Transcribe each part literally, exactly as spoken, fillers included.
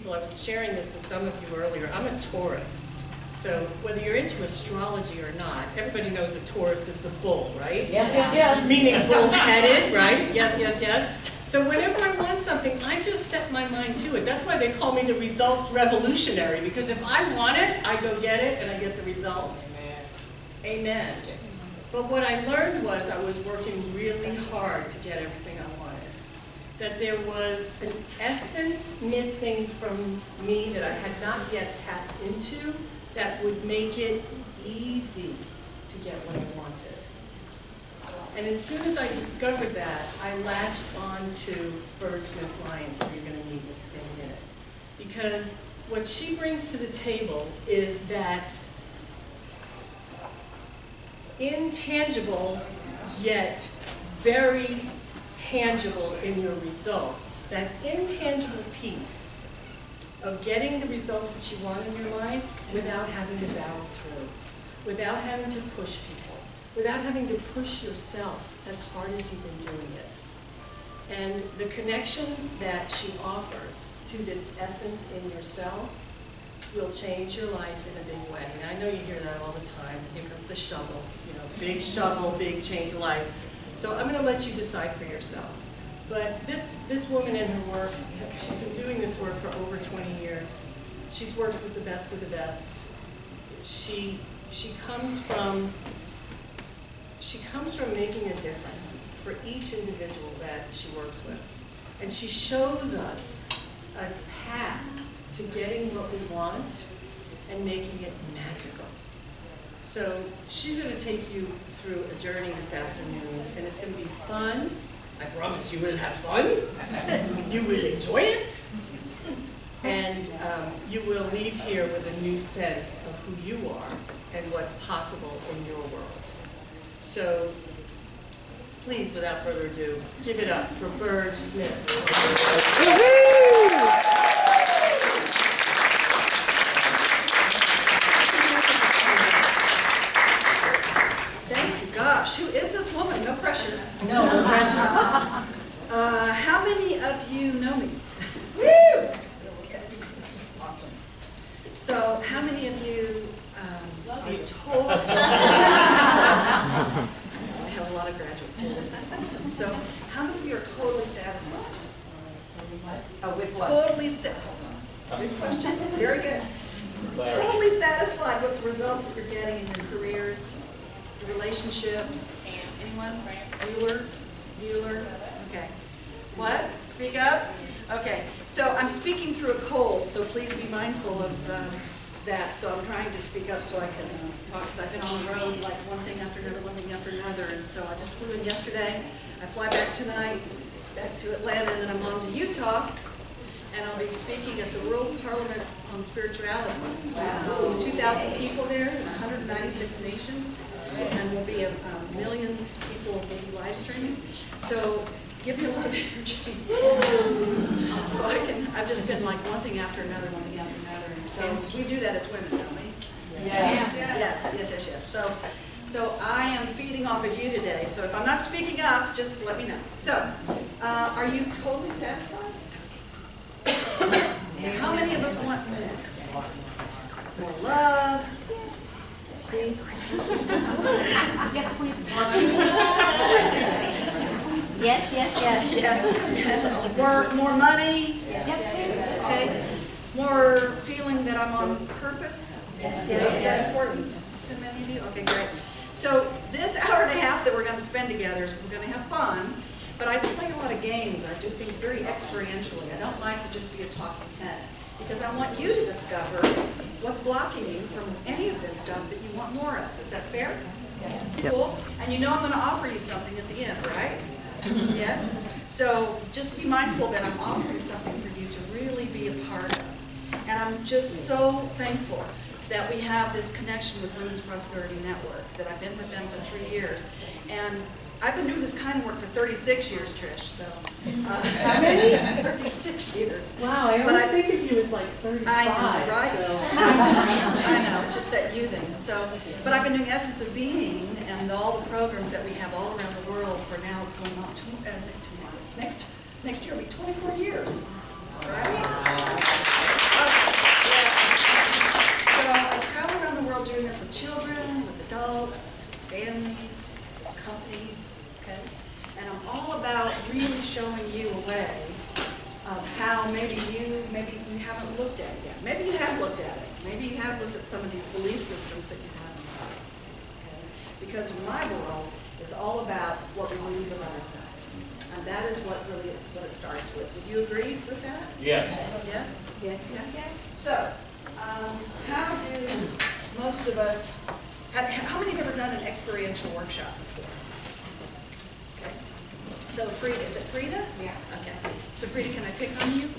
people, I was sharing this with some of you earlier, I'm a Taurus. So whether you're into astrology or not, everybody knows that Taurus is the bull, right? Yes, yes, yes. Meaning bull-headed, right? Yes, yes, yes. So whenever I want something, I just set my mind to it. That's why they call me the results revolutionary, because if I want it, I go get it and I get the result. Amen. Amen. But what I learned was I was working really hard to get everything I wanted. That there was an essence missing from me that I had not yet tapped into that would make it easy to get what I wanted. And as soon as I discovered that, I latched on to Burge Smith Lyons, who you're going to meet with in a minute. Because what she brings to the table is that intangible, yet very tangible in your results, that intangible piece of getting the results that you want in your life without having to battle through, without having to push people, without having to push yourself as hard as you've been doing it. And the connection that she offers to this essence in yourself will change your life in a big way. And I know you hear that all the time. Here comes the shovel, you know, big shovel, big change of life. So I'm going to let you decide for yourself. But this, this woman and her work, she's been doing this work for over twenty years. She's worked with the best of the best. She, she comes from, she comes from making a difference for each individual that she works with. And she shows us a path to getting what we want and making it magical. So she's going to take you through a journey this afternoon, and it's going to be fun. I promise you will have fun. You will enjoy it. And um, you will leave here with a new sense of who you are and what's possible in your world. So please, without further ado, give it up for Burge Smith. Gosh, who is this woman? No pressure. No, no pressure. Uh, how many of you know me? Woo! Okay. Awesome. So, how many of you um, are told? I have a lot of graduates here. This is awesome. So, how many of you are totally satisfied? Oh, with what? Totally satisfied. Good question. Very good. Totally satisfied with the results that you're getting in your careers. Relationships. Anyone? Bueller? Bueller? Okay. What? Speak up? Okay. So I'm speaking through a cold, so please be mindful of uh, that. So I'm trying to speak up so I can uh, talk, because I've been on the road like one thing after another, one thing after another. And so I just flew in yesterday. I fly back tonight, back to Atlanta, and then I'm on to Utah. And I'll be speaking at the World Parliament on Spirituality. Wow. two thousand people there in one hundred ninety-six nations. And will be a, um, millions of people will be live streaming. So give me a lot of energy. So I can, I've just been like one thing after another, one thing after another. And so we do that as women, don't we? Yes. Yes, yes, yes, yes. So, so I am feeding off of you today. So if I'm not speaking up, just let me know. So, uh, are you totally satisfied? How many of us want more? More love? Please. Yes, please. Yes, yes, yes. Yes. More, more money? Yes, please. Okay. More feeling that I'm on purpose? Yes, Is yes, that important to many of you? Okay, great. So this hour and a half that we're going to spend together is we're going to have fun, but I play a lot of games. I do things very experientially. I don't like to just be a talking head, because I want you to discover what's blocking you from any of this stuff that you want more of. Is that fair? Yes. Cool. And you know I'm going to offer you something at the end, right? Yes? So just be mindful that I'm offering something for you to really be a part of. And I'm just so thankful that we have this connection with Women's Prosperity Network, that I've been with them for three years. And I've been doing this kind of work for thirty-six years, Trish, so. Uh, How many? thirty-six years. Wow, I But always I- think of you as like thirty-five. I know, right? So. I know, it's just that you thing. So, but I've been doing Essence of Being and all the programs that we have all around the world for now. It's going on to, uh, tomorrow. Next, next year will be twenty-four years. Right? Maybe you have looked at some of these belief systems that you have inside. Okay? Because in my world, it's all about what we believe about ourselves. And that is what really what it starts with. Would you agree with that? Yeah. Yes? Yes. Okay. So, um, how do most of us, have, how many have ever done an experiential workshop before? Okay. So Frida, is it Frida? Yeah. Okay. So Frida, can I pick on you?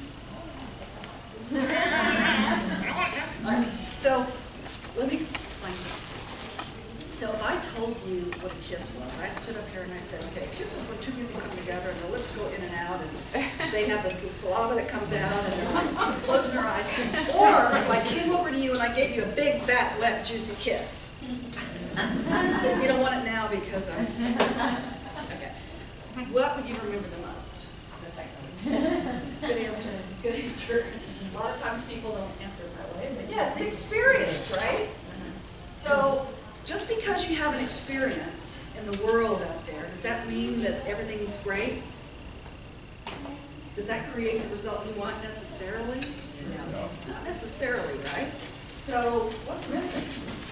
So, let me explain something. So if I told you what a kiss was, I stood up here and I said, okay, a kiss is when two people come together and their lips go in and out and they have this saliva that comes out and they're like closing their eyes. Or if I came over to you and I gave you a big, fat, wet, juicy kiss. You don't want it now because I'm, okay. What would you remember the most? Good answer, good answer. A lot of times people don't answer that way, but yes, the experience, right? So, just because you have an experience in the world out there, does that mean that everything's great? Does that create the result you want necessarily? No. Not necessarily, right? So, what's missing?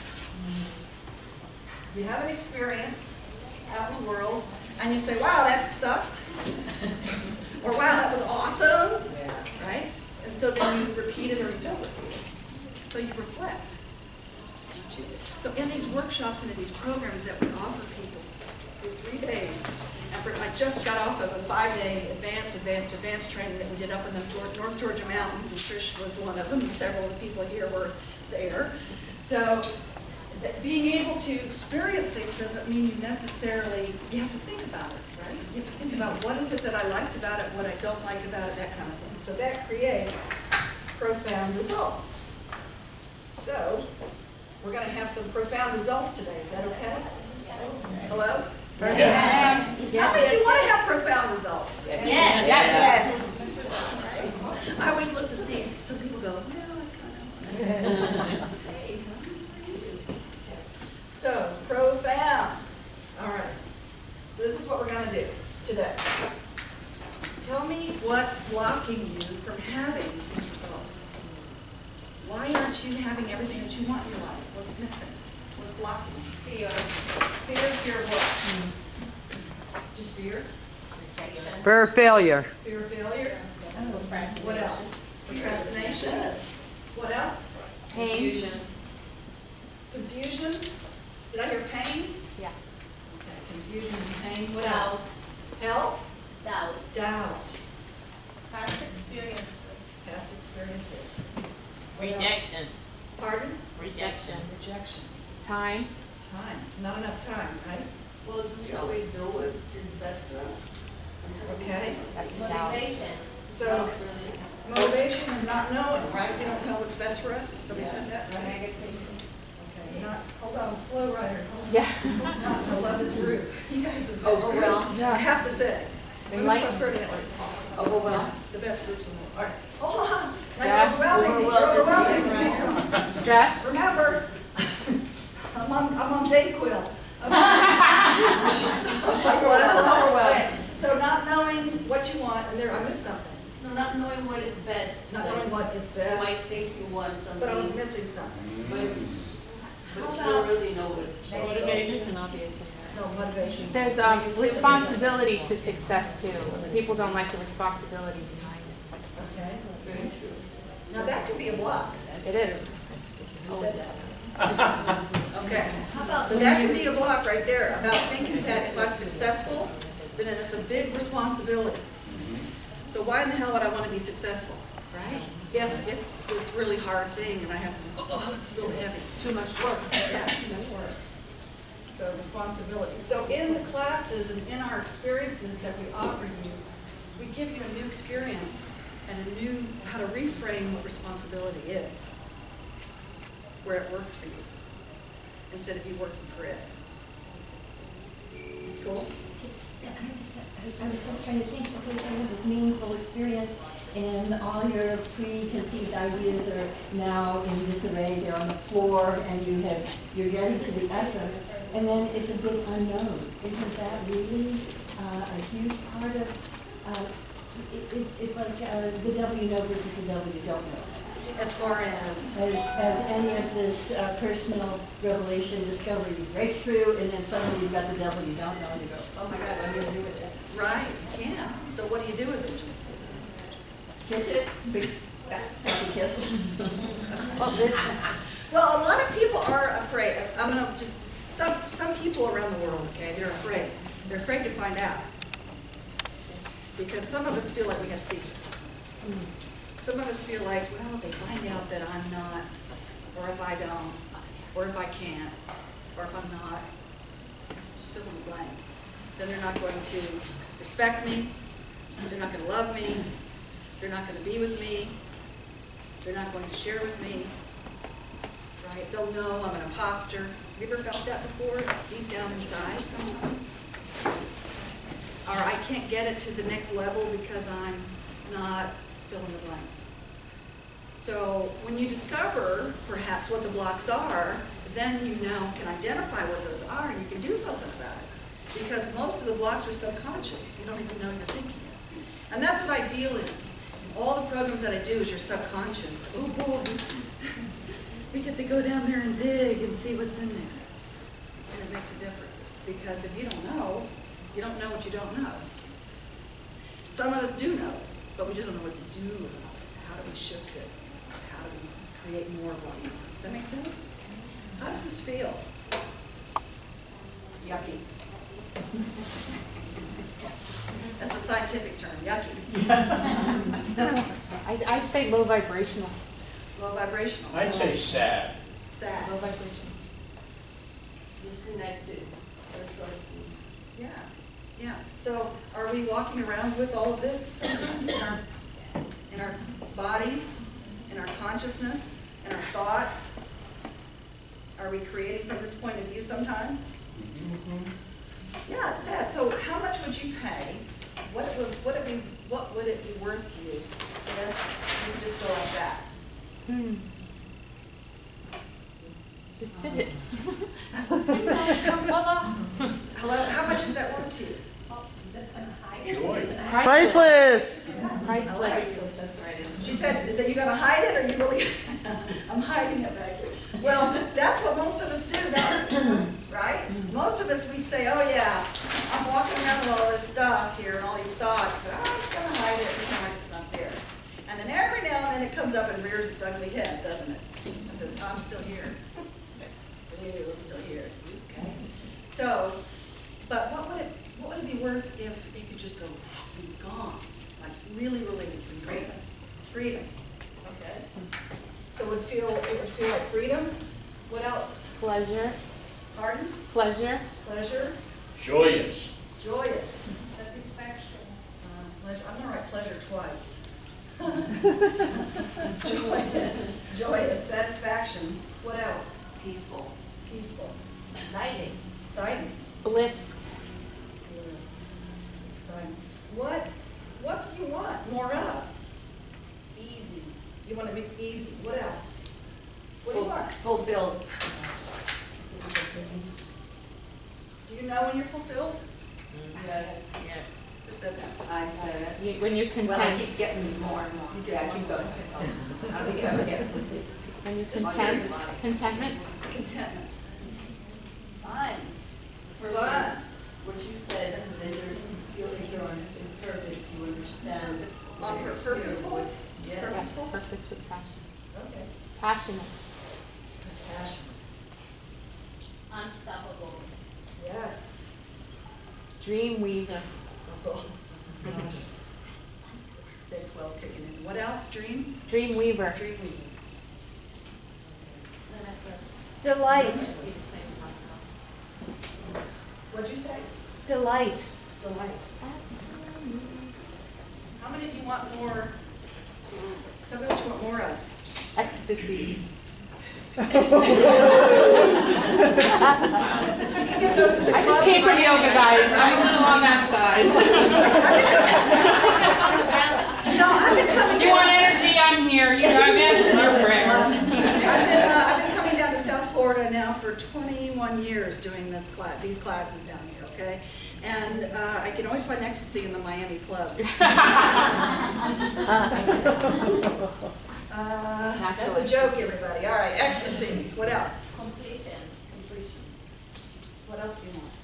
You have an experience out in the world, and you say, wow, that sucked. Or wow, that was awesome. Right? And so then you repeat it or you don't repeat it. So you reflect. So in these workshops and in these programs that we offer people for three days, and for, I just got off of a five-day advanced, advanced, advanced training that we did up in the North Georgia mountains, and Trish was one of them, and several of the people here were there. So that being able to experience things doesn't mean you necessarily, you have to think about it, right? You have to think about what is it that I liked about it, what I don't like about it, that kind of thing. So that creates profound results. So, we're going to have some profound results today. Is that okay? Hello? Yes. How many of you want to have profound results? Yes. Yes. I always look to see. Some people go, well, I kind of want to. Hey, easy. So, profound. All right. This is what we're going to do today. Tell me what's blocking you from having these results. Why aren't you having everything that you want in your life? What's missing? What's blocking you? Fear. Fear, fear of what? Just fear? For failure. Fear of failure? What else? Procrastination? What else? Pain. Confusion? Did I hear pain? Yeah. Okay, confusion and pain. What Doubt. else? Help? Doubt. Doubt. Past experiences. Past experiences. Rejection. Pardon? Rejection. Rejection. Time. Time. Not enough time, right? Well, do we always know what is best for us? Okay. That's doubt. Motivation. So, Not really. motivation and not knowing, right? We don't know what's best for us. Somebody said that, right? Okay, not, hold on, slow rider. Hold on. Yeah. Not to love this group. You guys are the best groups. Overwhelmed. I have to say. Women's Enlightened. Prosperity Network. Awesome. Overwhelmed. The best groups in the world. All right. Oh, like Yes. overwhelming. You're Overwhelming. overwhelming, right? Stress. Remember, I'm on, I'm on Dayquil. Overwhelmed. So not knowing what you want, and there, I missed something. No, not knowing what is best. Not Like, knowing what is You might best, think you want something. but I was missing something. But, but you don't really know what. Motivation, obviously. No motivation. There's um, responsibility to success too. People don't like the responsibility behind it. Okay. Very true. Now that could be a block. It is. Who said that? Okay. So that can be a block right there about thinking that if I'm successful, then it's a big responsibility. So why in the hell would I want to be successful, right? If it's this really hard thing and I have, oh, it's really heavy, it's too much work. Yeah, too much work. So responsibility. So in the classes and in our experiences that we offer you, we give you a new experience and a new, how to reframe what responsibility is, where it works for you, instead of you working for it. Cool? I just- I was just trying to think, okay, so you have this meaningful experience and all your preconceived ideas are now in disarray, they're on the floor and you have, you're getting to the essence and then it's a big unknown. Isn't that really uh, a huge part of, uh, it, it's, it's like uh, the devil you know versus the devil you don't know. As far as, Has, has any of this uh, personal revelation, discovery, you break through, and then suddenly you've got the devil you don't know, and you go, oh my God, what are you gonna do with it? right, yeah. So what do you do with it? Kiss it? Big fat sucky kiss? Well, this, Well, a lot of people are afraid. I'm gonna just, some, some people around the world, okay, they're afraid. They're afraid to find out. Because some of us feel like we have secrets. Some of us feel like, well, if they find out that I'm not, or if I don't, or if I can't, or if I'm not, just fill in the blank. Then they're not going to respect me, they're not going to love me, they're not going to be with me, they're not going to share with me, right? They'll know I'm an imposter. Have you ever felt that before, deep down inside sometimes? Or I can't get it to the next level because I'm not fill in the blank. So when you discover perhaps what the blocks are, then you now can identify what those are and you can do something about it. Because most of the blocks are subconscious. You don't even know you're thinking it. And that's what I deal in. All the programs that I do is your subconscious. Oh boy, we get to go down there and dig and see what's in there. And it makes a difference. Because if you don't know, you don't know what you don't know. Some of us do know, but we just don't know what to do about it. How do we shift it? How do we create more of what we want? Does that make sense? How does this feel? Yucky. That's a scientific term, yucky. I, I'd say low vibrational. Low vibrational. I'd say sad. Sad. Low vibrational. Disconnected, untrusting. Yeah, yeah. So are we walking around with all of this sometimes in our, in our bodies, in our consciousness, in our thoughts? Are we creating from this point of view sometimes? Yeah, it's sad. So how much would you pay? What would, what would, it be, what would it be worth to you if you just go like that? Hmm. Just did it. Voila. Hello? How much is that worth to you? Joy. Priceless. Priceless. She said, is that you gonna hide it or you really, I'm hiding it back here. Well, that's what most of us do, don't we? Right? Most of us, we say, oh yeah, I'm walking around with all this stuff here and all these thoughts, but I'm just gonna hide it and pretend like it's not there. And then every now and then it comes up and rears its ugly head, doesn't it? It says, I'm still here. Ew, I'm still here. Okay. So, but what would it what would it be worth if it could just go, it's gone, like really released and freedom? Freedom. Okay. So it would feel it would feel like freedom. What else? Pleasure. Pardon? Pleasure. Pleasure. Joyous. Joyous. Satisfaction. Uh, pleasure. I'm gonna write pleasure twice. Joyous. Joyous. Satisfaction. What else? Peaceful. Peaceful. Exciting. Exciting. Bliss. Yes. Exciting. What what do you want more of? Easy. You want to be easy. What else? What do you want? Fulfilled. Do you know when you're fulfilled? Yes. Who said that? I said it. You, when you're Well, I content. keep getting more and more. Yeah, keep going. I don't think you ever get complete. When you're Just content. curious. Contentment. Contentment. Fine. Fun. What you said, that you're feeling your own purpose, you understand. On pur- purposeful? Yes. Yes. Purposeful? Purpose with passion. Okay. Passionate. Passion. Unstoppable. Yes. Dream weaver. Oh, gosh. Dave Quell's kicking in. What else? Dream? Dream weaver. Dream weaving. Delight. What'd you say? Delight. Delight. How many of you want more? Tell me what you want more of. Ecstasy. You can get those in the I just club came from in yoga, Miami. guys. I'm a little on that side. No, I've been coming You down. want energy? I'm here. You got answered your prayer. I've been, uh, I've been coming down to South Florida now for twenty-one years doing this class, these classes down here, okay? And uh, I can always find ecstasy in the Miami clubs. uh, natural. That's a joke, everybody. All right, ecstasy. What else? Completion. Completion. What else do you want?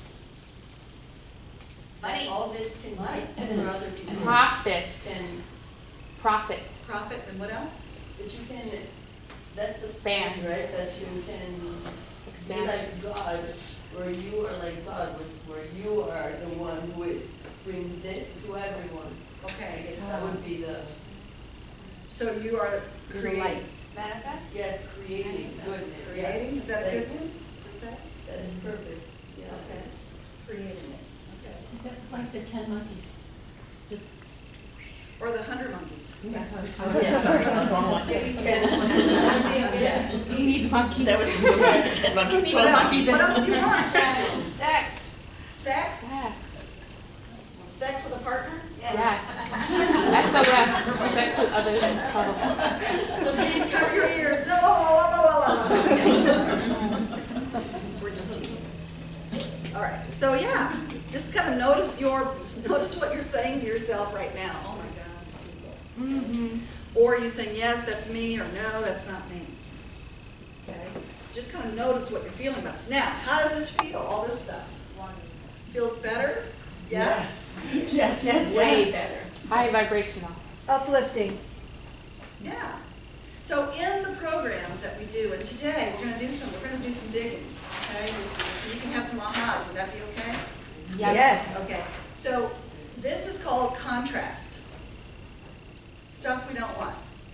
Money. All this can be for other people. Profit. Can, Profit. Profit, and what else? that you can, that's the Expand. thing, right? That you can be Expansion. like God, where you are like God, where, where you are the one who is bring this to everyone. I Okay. guess that would be the So you are The creating. light. Manifest? yes, creating goodness. Creating, is that a good one to say? That is purpose. Yeah. Okay. Creating it. Okay. Like the ten monkeys, just. Or the hundred monkeys. Yeah, sorry. Maybe ten, twenty. Yeah. Who needs monkeys? That was ten monkeys. What else? monkeys What in- else do you want? Sex. Sex? Sex. Sex with a partner? Yes. S O S. Sex with others and subtle. So Steve, cover your ears. No, la, la, la, la, la. We're just teasing. All right. So yeah, just kind of notice your, notice what you're saying to yourself right now. Oh my God, these people. Mm-hmm. Or you saying, yes, that's me, or no, that's not me. Okay? So just kind of notice what you're feeling about this. Now, how does this feel, all this stuff? Feels better? Yes. Yes, yes, Way yes. better. High vibrational. Uplifting. Yeah. So in the programs that we do, and today we're going to do some, we're going to do some digging, okay? So you can have some ahas. Would that be okay? Yes. Okay. So this is called contrast. Stuff we don't want.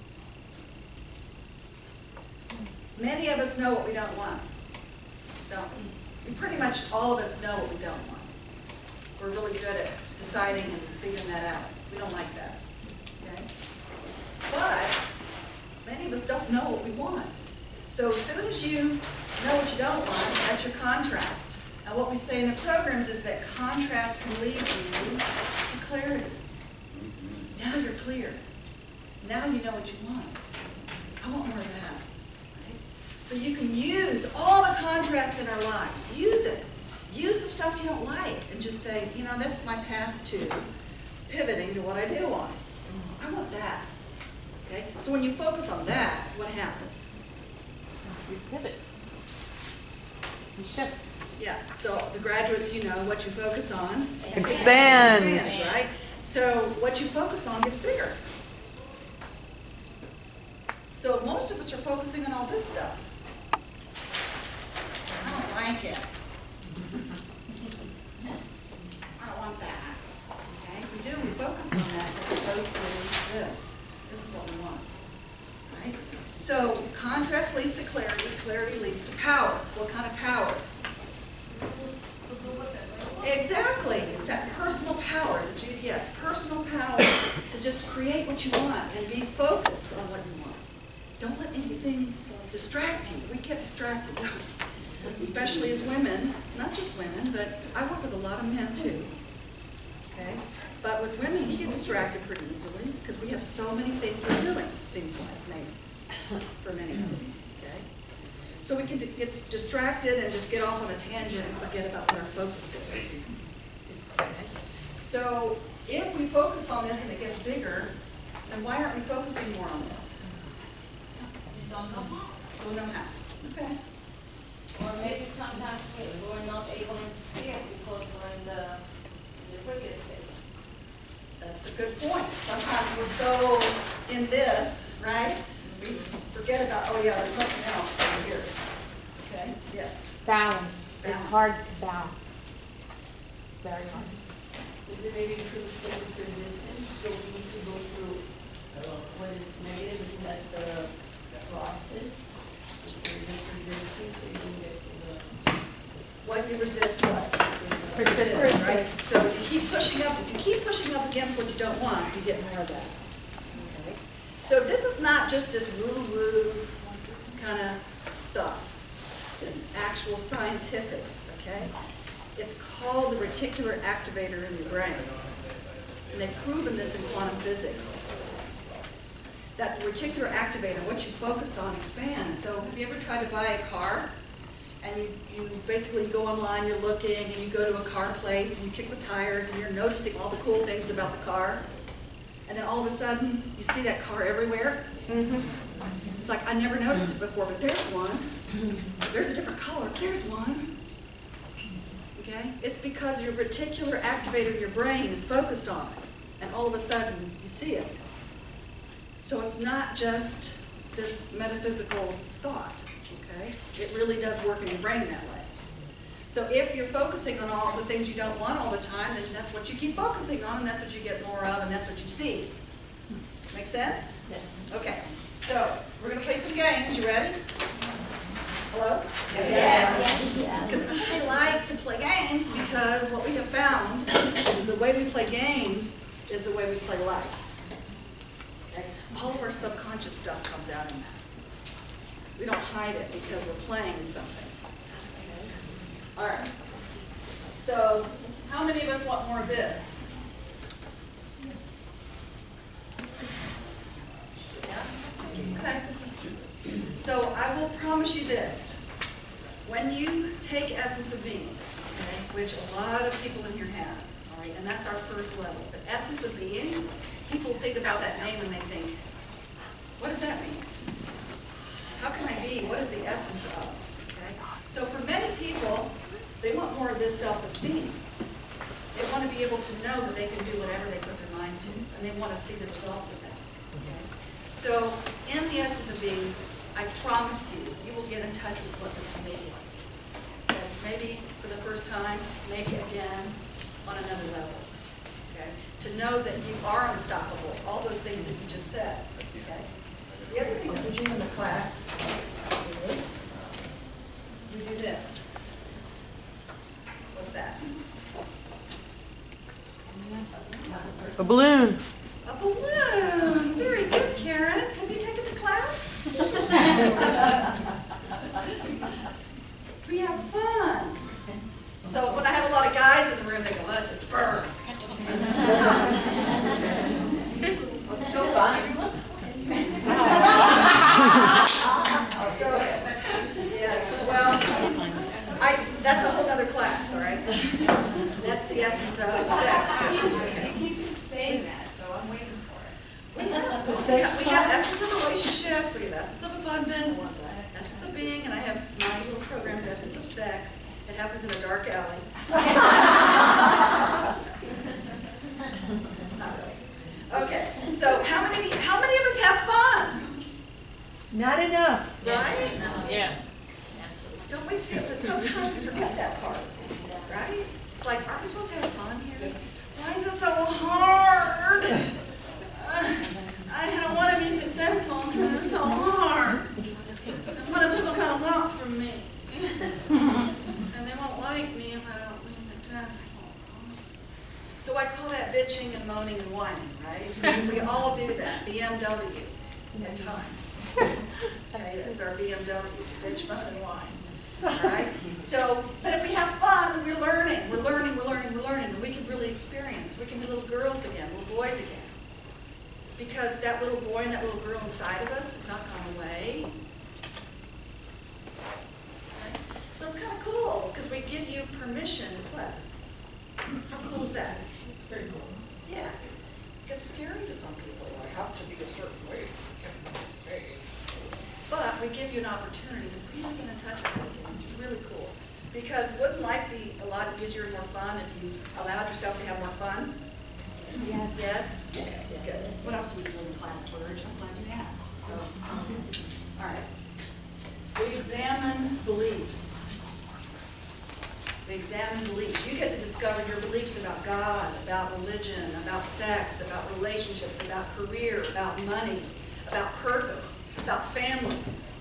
Many of us know what we don't want, don't we? We pretty much, all of us know what we don't want. We're really good at deciding and figuring that out. We don't like that, okay? But many of us don't know what we want. So as soon as you know what you don't want, that's your contrast. And what we say in the programs is that contrast can lead you to clarity. Now you're clear. Now you know what you want. I want more of that. Right? So you can use all the contrast in our lives. Use it. Use the stuff you don't like and just say, you know, that's my path to pivoting to what I do want. I want that. Okay? So when you focus on that, what happens? You pivot. You shift. Yeah. So the graduates, you know, what you focus on Expands. expands, right? So what you focus on gets bigger. So most of us are focusing on all this stuff. I don't like it. I don't want that. Okay? We do, we focus on that as opposed to this. This is what we want. Right? So contrast leads to clarity, clarity leads to power. What kind of power? Exactly. It's that personal power. It's a G P S. Personal power to just create what you want and be focused on what you want. Don't let anything distract you. We get distracted, especially as women. Not just women, but I work with a lot of men too. Okay? But with women, you get distracted pretty easily because we have so many things we're doing, it seems like, maybe, for many of us. Okay? So we can d- get distracted and just get off on a tangent and forget about what our focus is. Okay? So if we focus on this and it gets bigger, then why aren't we focusing more on this? You don't know. We'll know how. Okay. Or maybe sometimes we, we're not able to see it because we're in the, in the previous stage. That's a good point. Sometimes we're so in this, right? We forget about, oh yeah, there's something else over here. Okay? Yes. Balance. Balance. It's hard to balance. It's very hard. Is it maybe because so much resistance, so we need to go through what is negative, isn't that the process? So you're just resisting, so you don't get to the. What you resist, what? Persistence. Resist, right? So you keep pushing up, if you keep pushing up against what you don't want, you get more of that. Okay? So this is not just this woo-woo kind of stuff. This is actual scientific, okay? It's called the reticular activator in your brain. And they've proven this in quantum physics. That reticular activator, what you focus on, expands. So have you ever tried to buy a car? And you, you basically go online, you're looking, and you go to a car place, and you kick the tires, and you're noticing all the cool things about the car. And then all of a sudden, you see that car everywhere. Mm-hmm. It's like, I never noticed it before, but there's one. There's a different color, there's one. Okay? It's because your reticular activator in your brain is focused on it, and all of a sudden you see it. So it's not just this metaphysical thought, okay? It really does work in your brain that way. So if you're focusing on all the things you don't want all the time, then that's what you keep focusing on, and that's what you get more of, and that's what you see. Make sense? Yes. Okay, so we're going to play some games. You ready? Hello? Yes. Because I like to play games because what we have found is the way we play games is the way we play life. Okay? All of our subconscious stuff comes out in that. We don't hide it because we're playing something. Okay? All right. So how many of us want more of this? Yeah? Okay. So I will promise you this. When you take Essence of Being, okay, which a lot of people in here have, all right, and that's our first level, but Essence of Being, people think about that name and they think, what does that mean? How can I be? What is the essence of? Okay? So for many people, they want more of this self-esteem. They want to be able to know that they can do whatever they put their mind to, and they want to see the results of that. Okay? So in the Essence of Being, I promise you, you will get in touch with what this feels like. Okay? Maybe for the first time, maybe again on another level. Okay? To know that you are unstoppable, all those things that you just said. Okay? The other thing that we do in the class is we do this. What's that? A balloon. A balloon. Very good, Karen. Have you taken the class? We have fun. So when I have a lot of guys in the room, they go, oh, it's a sperm. It's still fun. So, yes, well, I, that's a whole other class, all right? That's the essence of sex. You keep saying that, so I'm waiting for it. We have, we have, we have essence of relationships, we have essence of abundance, essence of being, and I have my little programs, essence of sex. It happens in a dark alley. Not really. Okay, so how many, how many of us have fun? Not enough. Right? Yeah. Don't we feel that sometimes we forget that part, right? It's like, aren't we supposed to have fun here? Why is it so hard? Uh, I don't want to be successful because it's so hard. That's what people kind of want from me. And they won't like me if I don't be successful. So I call that bitching and moaning and whining, right? We all do that, B M W at times. Okay, that's our B M W, bitch, moan, and whine. All right? So, but if we have fun, we're learning, we're learning, we're learning, we're learning, and we can really experience. We can be little girls again, little boys again. Because that little boy and that little girl inside of us has not gone away. Right? So it's kind of cool, because we give you permission to play. How cool is that? Very cool. Yeah. It gets scary to some people. I have to be a certain way. But we give you an opportunity to really get in touch with it again. It's really cool. Because wouldn't life be a lot easier and more fun if you allowed yourself to have more fun? Yes. Yes? Okay, good. What else do we do in class, Burge? I'm glad you asked. So, all right. We examine beliefs. We examine beliefs. You get to discover your beliefs about God, about religion, about sex, about relationships, about career, about money, about purpose, about family,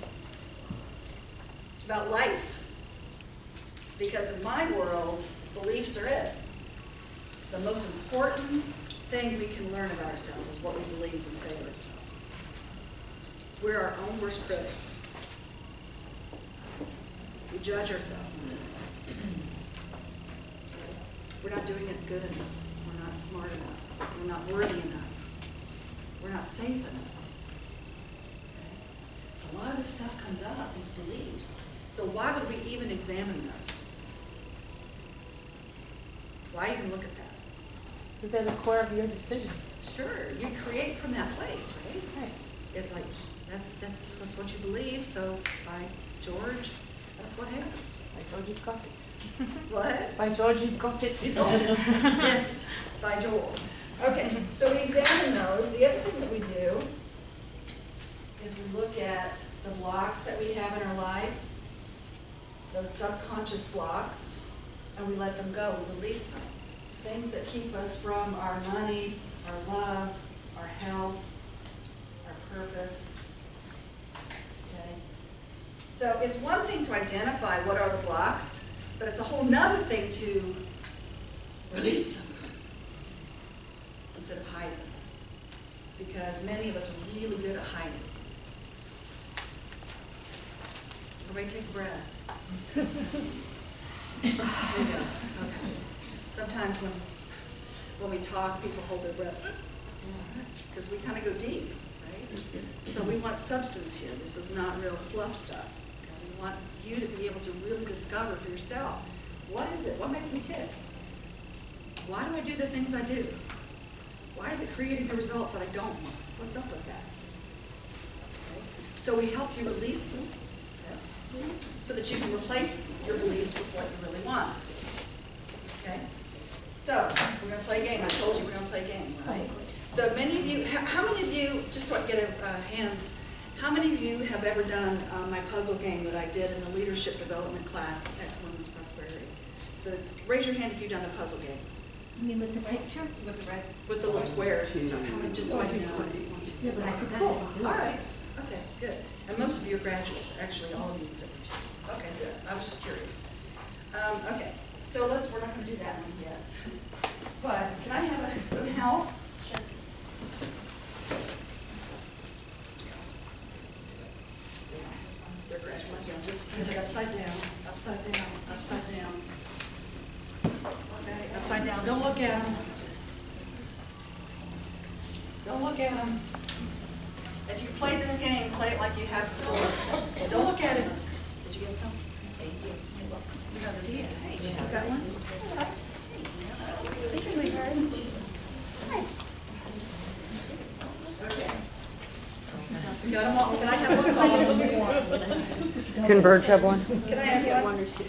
about life. Because in my world, beliefs are it. The most important thing we can learn about ourselves is what we believe and say to ourselves. We're our own worst critic. We judge ourselves. We're not doing it good enough. We're not smart enough. We're not worthy enough. We're not safe enough. Okay? So a lot of this stuff comes up, these beliefs. So why would we even examine those? Why even look at that? Because they're the core of your decisions. Sure, you create from that place, right? Right. It's like, That's, that's, that's what you believe, so by George, that's what happens. By George, you've got it. What? By George, you've got it. You got it. Yes, by Joel. Okay, so we examine those. The other thing that we do is we look at the blocks that we have in our life, those subconscious blocks, and we let them go, we release them. Things that keep us from our money, our love, our health, our purpose. Okay? So it's one thing to identify what are the blocks, but it's a whole nother thing to release them instead of hide them. Because many of us are really good at hiding. Everybody take a breath. There you go. Okay. Sometimes when, when we talk, people hold their breath because we kind of go deep, right? So we want substance here. This is not real fluff stuff. Okay? We want you to be able to really discover for yourself, what is it? What makes me tick? Why do I do the things I do? Why is it creating the results that I don't want? What's up with that? Okay? So we help you release them, okay? So that you can replace your beliefs with what you really want. Okay? So, we're going to play a game. I told you we're going to play a game, right? So many of you, how, how many of you, just so I get a uh, hands, how many of you have ever done uh, my puzzle game that I did in the leadership development class at Women's Prosperity? So raise your hand if you've done the puzzle game. You mean with the picture? With the red, with the little squares, so how many, just so I can know. Yeah, but I forgot Cool, how to do all it. right, okay, good. And most of you are graduates, actually, all of you except for two. Okay, good, I was just curious. Um, okay, so let's, we're not gonna do that one yet. But can I have a- some help? Sure. They're graduates, yeah, just put it upside down, upside down, upside down. Okay, upside down, don't look at them. Don't look at them. If you play this game, play it like you have before. Don't look at it. Did you get some? Thank you. You got see it? Hey, you got one? Thank you, sweetheart. Okay. You got them all. Can I have one, please? Can Birch have one? Can I have one? One or two.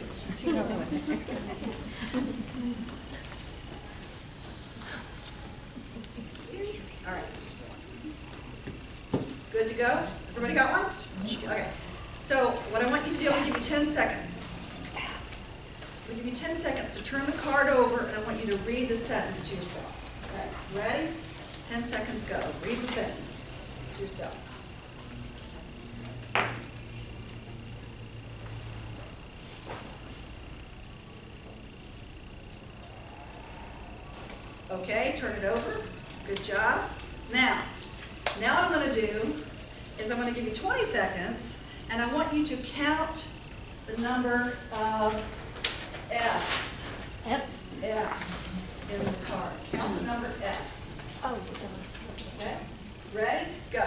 All right. Good to go? Everybody got one? Okay. So what I want you to do, I'm going to give you ten seconds. I'm going to give you ten seconds to turn the card over, and I want you to read the sentence to yourself. Okay. Ready? ten seconds, go. Read the sentence to yourself. Okay, turn it over. Good job. Now, now what I'm going to do is I'm going to give you twenty seconds, and I want you to count the number of F's. Yep. F's in the card. Count the number F's. Oh, Okay? Ready? Go.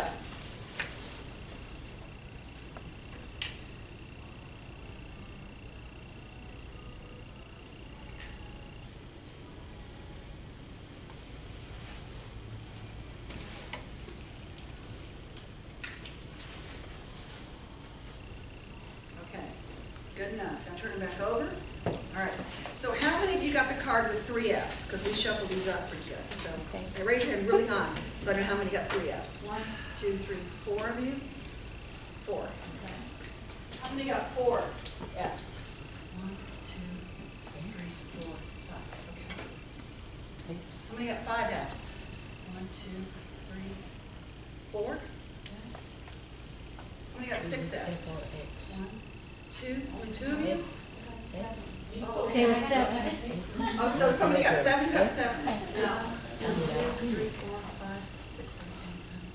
Okay. Good enough. Now turn it back over. All right. So how many of you got the card with three F's? Because we shuffled these up pretty good. So hey, raise your hand really high so I know how many got three F's. One, two, three, four of you. Four. Okay. How many got four F's? One, two, three, four, five. Okay. How many got five F's? One, two, three, four. Okay. How many got six F's? One, two, only two of you? Oh, there were seven. Oh, so somebody got seven, got seven. No. One, two, three, four, five, six, seven, eight, nine,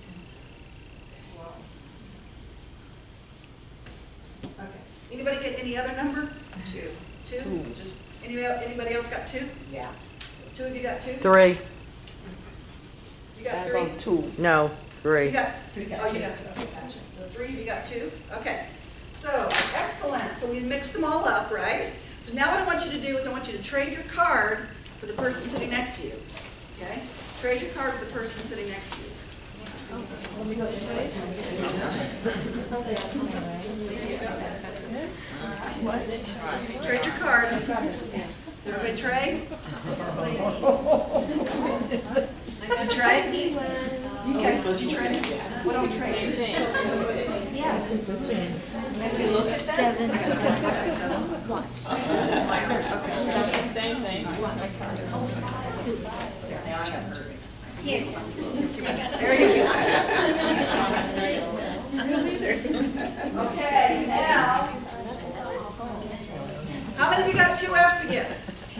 ten. Wow. Okay. Anybody get any other number? Two. Two? Just, anybody, anybody else got two? Yeah. Two of you got two? Three. You got three? Two. No, You three. got, oh, you got, okay, gotcha. So three, you got two? Okay. So, excellent. So we mixed them all up, right? So now what I want you to do is I want you to trade your card for the person sitting next to you. Okay? Trade your card with the person sitting next to you. Trade your cards. Everybody trade? You trade? You guys, did you trade? What do we trade? Same thing. There you go. Okay, now, how many of you got two F's again?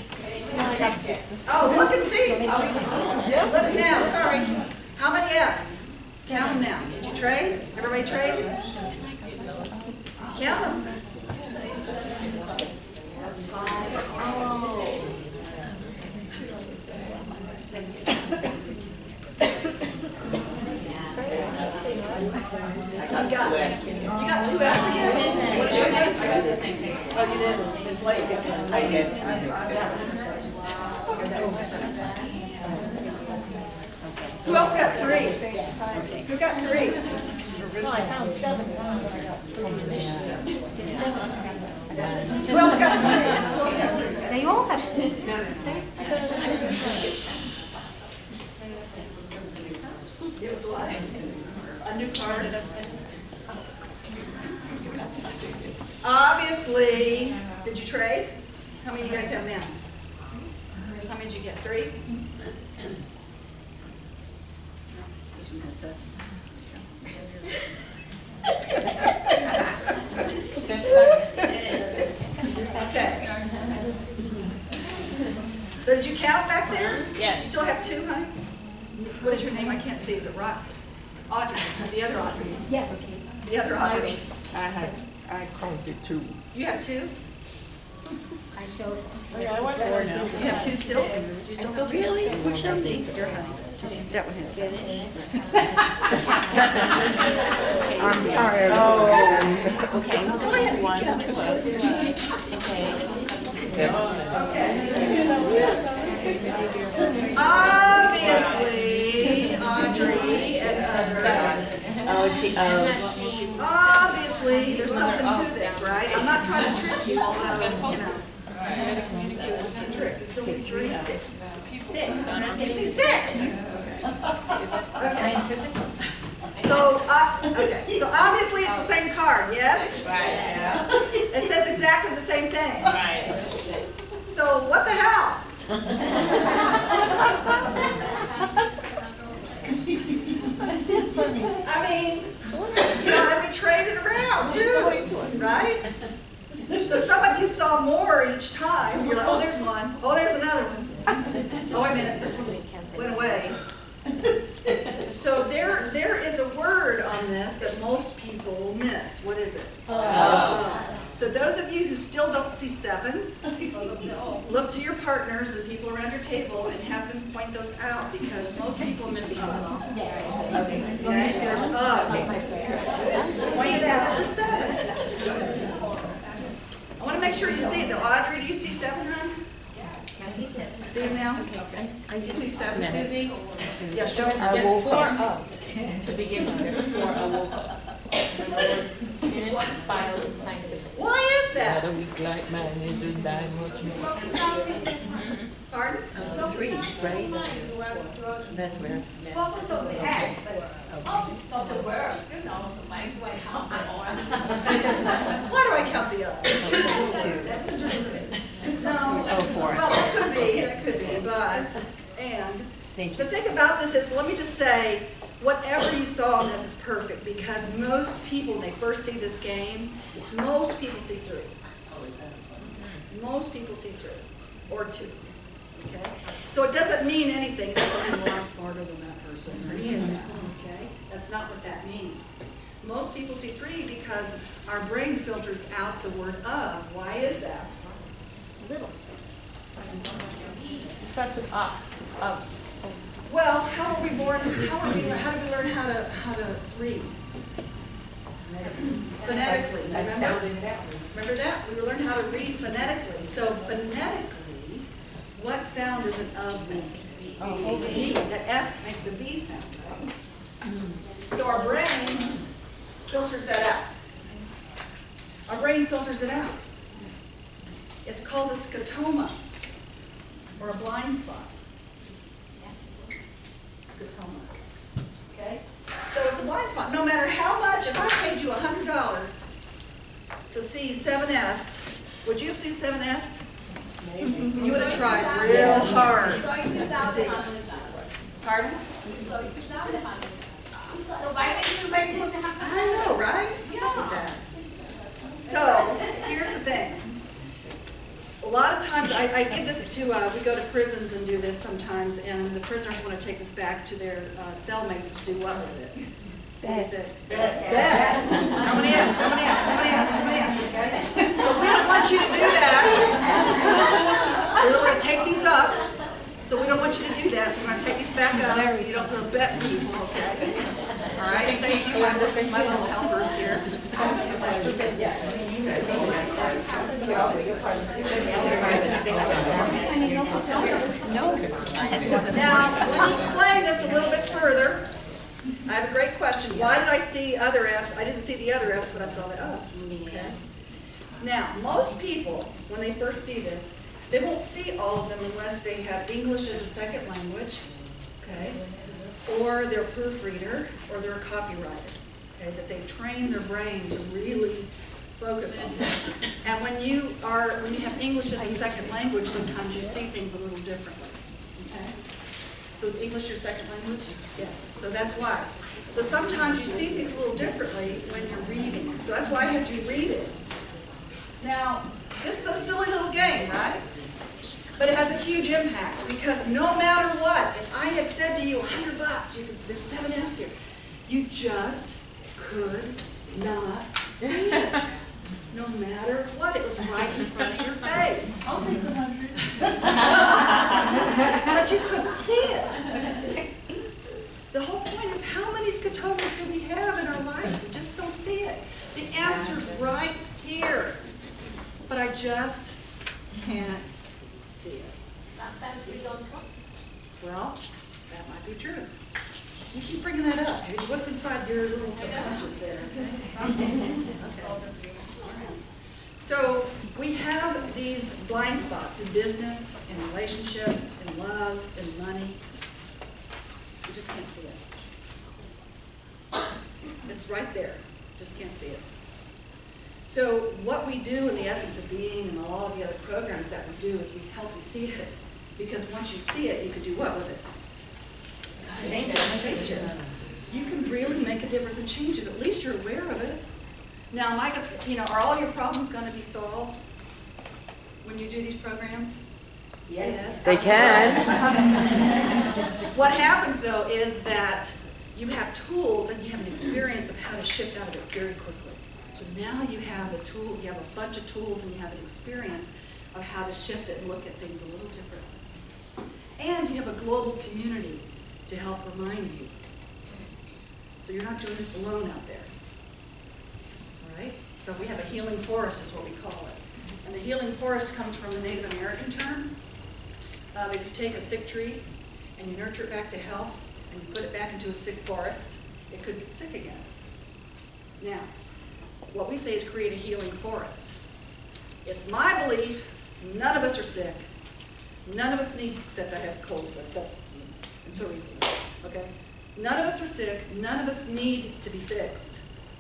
Oh, look and see. Look now, sorry. How many F's? Count them now. Did you trade? Everybody trade? Count them. You got, you got two F's again? What's your name? Oh, you did? It's late. I guess. Who else got three? Who got three? Who else got three? They all have. It was what? A new card. Obviously, did you trade? How many do you guys have now? How many did you get? Three? This one has seven. Okay. So did you count back there? Yeah. You still have two, honey? What is your name? I can't see. Is it Rod? Audrey. The other Audrey. Yes. The other Audrey. I had, I counted two. You have two? I showed. You have two still? You still have two? Really? Which something? Your honey. That one has seven. I'm tired. Oh. Okay. Go ahead. One, two. Obviously, Audrey and others. Oh, it's the O. Obviously, there's something to this, right? I'm not trying to trick you, although, you know. Trick. You still see three? Six. You see six? Okay. So, uh, okay. So obviously it's the same card, yes? Right. It says exactly the same thing. Right. So what the hell? I mean, you know, and we traded around too, right? So some of you saw more each time. You're like, oh, there's one. Oh, there's another one. Oh, wait a minute, this one went away. So there, there is a word on this that most people miss. What is it? Oh. So those of you who still don't see seven, look to your partners and people around your table and have them point those out, because most people miss us. Okay, there's us. Point it out. There's seven. I want to make sure you see it though. Audrey, do you see seven, hon? See it now? Okay. Do you see seven, Susie? Yeah, show us. Just Just four O's to begin with. There's four O's. Finished files and scientific. Why is that? Not a week like mine is that much more. Pardon? Three, right? That's where. Focus on the act, but focus on the word, you know, so why do I count the on? Why do I count the others? No. Oh, four. Well, that could be, that could be, but, and. Thank The you. thing about this is, let me just say, whatever you saw on this is perfect, because most people, when they first see this game, most people see three. Most people see three, or two, okay? So it doesn't mean anything, it doesn't mean, well, I'm smarter than that person, or any of that, okay? That's not what that means. Most people see three because our brain filters out the word of. Why is that? Little. It starts with up. Up. Well, how were we born? How are we? How did we learn how to how to read? Phonetically. Remember? Remember that? We learned how to read phonetically. So phonetically, what sound does an of make? V. That F makes a V sound, right? So our brain filters that out. Our brain filters it out. It's called a scotoma, or a blind spot. Scotoma. Okay? So it's a blind spot. No matter how much, if I paid you one hundred dollars to see seven Fs, would you have seen seven Fs? Maybe. You would have tried real hard So if you to saw see. the hundred. Pardon? So if you saw the hundred. So why did you wait for the hundred? I know, right? What's up with that? So, here's the thing. A lot of times, I, I give this to, uh, we go to prisons and do this sometimes, and the prisoners want to take this back to their uh, cellmates to do what with it? What do you think? Bad. How many F's? How many F's? How many F's? How many F's? Okay? So we don't want you to do that. We're going to take these up. So we don't want you to do that. So we're going to take these back up so you don't go bet people, okay? All right? Thank you, my little, my little helpers here. Yes. Now, let me explain this a little bit further. I have a great question. Why did I see other F's? I didn't see the other F's, but I saw the O's. Okay. Now, most people, when they first see this, they won't see all of them unless they have English as a second language, okay, or they're a proofreader, or they're a copywriter, okay, that they've trained their brain to really focus on that. And when you are, when you have English as a second language, sometimes you see things a little differently, okay? So is English your second language? Yeah. So that's why. So sometimes you see things a little differently when you're reading. So that's why I had you read it. Now, this is a silly little game, right? But it has a huge impact because no matter what, if I had said to you, a hundred bucks, you could, there's seven F's here, you just could not see it. No matter what, it was right in front of your face. I'll take the hundred. But you couldn't see it. The whole point is, how many scotomas do we have in our life? We just don't see it. The answer's right here. But I just can't see it. Sometimes we don't know. Well, that might be true. You keep bringing that up, Judy. What's inside your little subconscious there? Okay. Okay. All right. So we have these blind spots in business, in relationships, in love, in money. You just can't see it. It's right there. Just can't see it. So what we do in the Essence of Being and all of the other programs that we do is we help you see it. Because once you see it, you can do what with it? Change it. Change it. You can really make a difference and change it. At least you're aware of it. Now, am I gonna, you know, are all your problems going to be solved when you do these programs? Yes. They can. What happens though is that you have tools and you have an experience of how to shift out of it very quickly. So now you have a tool, you have a bunch of tools and you have an experience of how to shift it and look at things a little differently. And you have a global community to help remind you. So you're not doing this alone out there. All right? So we have a healing forest is what we call it. And the healing forest comes from the Native American term. Um, if you take a sick tree and you nurture it back to health and you put it back into a sick forest, it could get sick again. Now, what we say is create a healing forest. It's my belief none of us are sick. None of us need, except I have a cold, but that's until recently, okay? None of us are sick. None of us need to be fixed.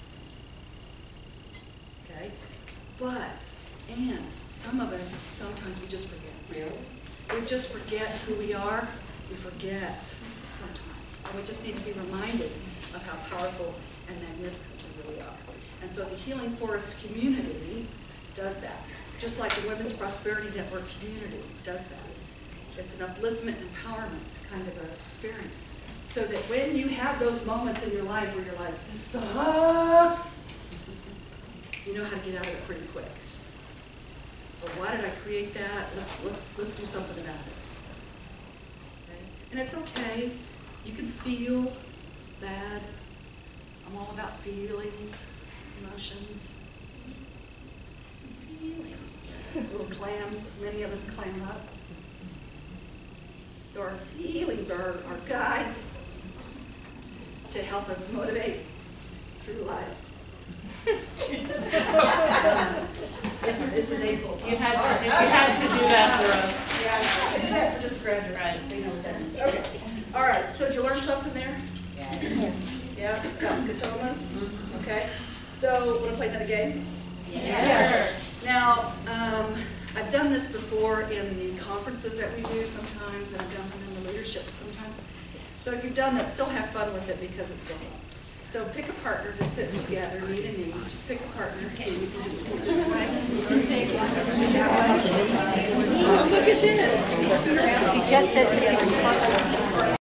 Okay? But, and some of us, sometimes we just forget. Really? We just forget who we are. We forget sometimes. And we just need to be reminded of how powerful and magnificent we really are. And so the Healing Forest community does that. Just like the Women's Prosperity Network community does that. It's an upliftment and empowerment kind of an experience. So that when you have those moments in your life where you're like, this sucks, you know how to get out of it pretty quick. But why did I create that? Let's, let's, let's do something about it. Okay? And it's okay. You can feel bad. I'm all about feelings, emotions. Feelings. Little clams, many of us clam up. So our feelings are our guides. to help us motivate through life. It's, it's a day goal. You had, to- if you had to do that for us. Yeah, I can do that for just graduates, Right. they know what that means. Okay, all right, so did you learn something there? Yeah, about scotomas? Okay, so wanna play another game? Yes. Now, um, I've done this before in the conferences that we do sometimes, and I've done them in the leadership sometimes. So if you've done that, still have fun with it because it's still fun. So pick a partner, just sit together, knee to knee, just pick a partner, and you can just go this way. This way, that way. Oh, look at this. Just says